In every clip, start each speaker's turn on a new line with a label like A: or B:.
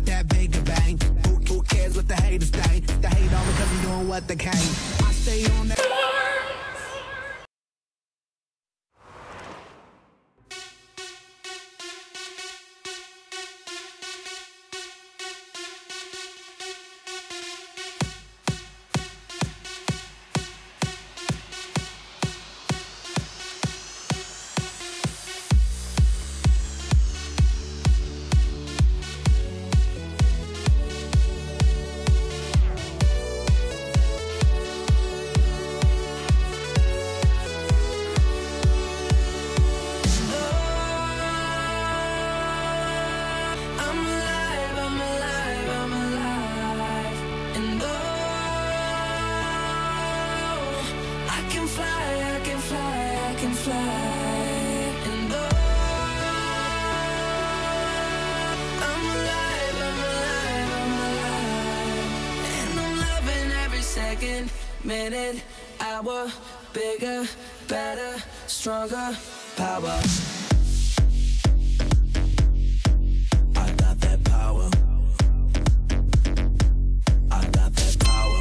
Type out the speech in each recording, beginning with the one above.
A: that bigger bang. Who cares what the haters think? They hate on me cause I'm doing what they can. I stay on that.
B: Minute, hour, bigger, better, stronger, power. I got that power. I got that power.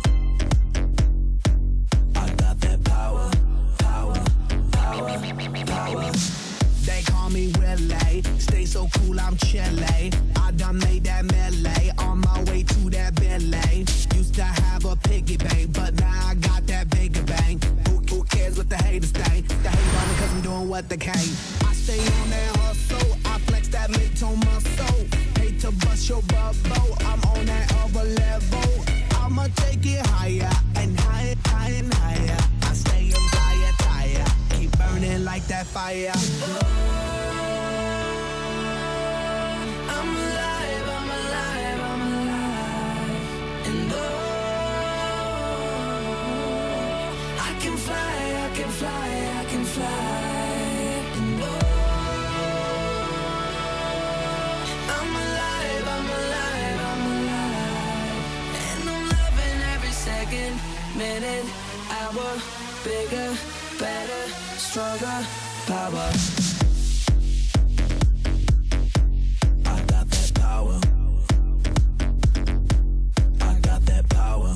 B: I got that power. Power, power, power.
A: They call me Willie, stay so cool, I'm chilly. I done made that melee, on my way to that Billy. Used to have a piggy bank, but now I got that bigger bang. Who cares what the haters think? They hate on me cause I'm doing what they can. I stay on that hustle, I flex that mid-tone muscle. Hate to bust your bubble, I'm on that other level. I'ma take it higher and higher, higher and higher. I stay on fire, tire, keep burning like that fire.
B: Minute, hour, bigger, better, stronger, power.
A: I got that power. I got that power.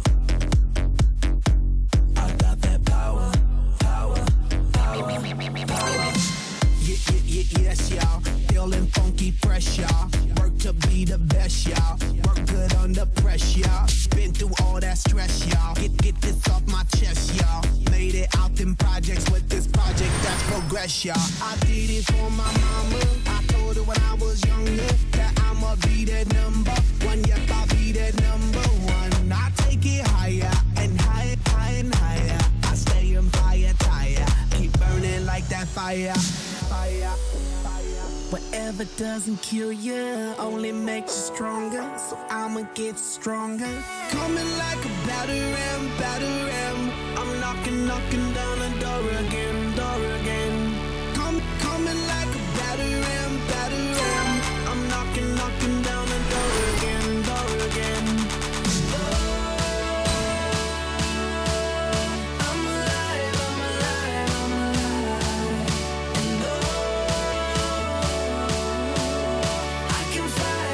A: I got that power. Power, power, power. Yes, y'all. Feeling funky, fresh, y'all. Work to be the best, y'all. Work good under pressure, y'all. Been through all that stress, y'all. Get this off my chest, y'all. Made it out in projects with this project that's progress, y'all. I did it for my mama. I told her when I was younger that I'ma be that number one. Yep, I'll be that number one. I take it higher and higher, higher and higher. I stay on fire, tire. Keep burning like that fire. Fire. Whatever doesn't kill you only makes you stronger, so I'ma get stronger. Coming like a batter ram. I'm knocking down the door again, Coming like a batter ram. I'm knocking down the door again, I'm alive. And I can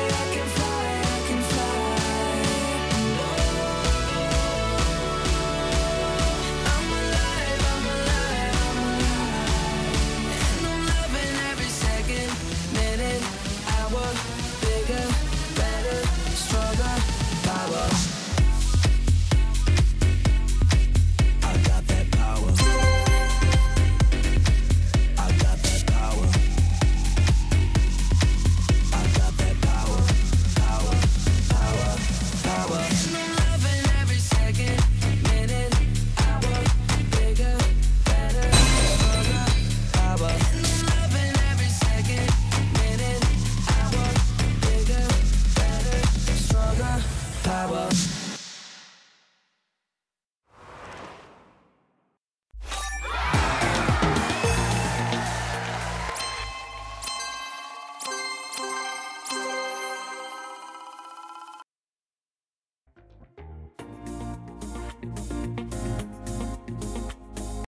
A: fly. I'm alive. And I'm loving every second, minute, hour, bigger, better, stronger, power. I got that power. I got that power. I got that power. Power. And I'm loving every second, minute, hour, bigger, better, stronger, power. And I'm loving every second, minute, hour, bigger, better, stronger, power.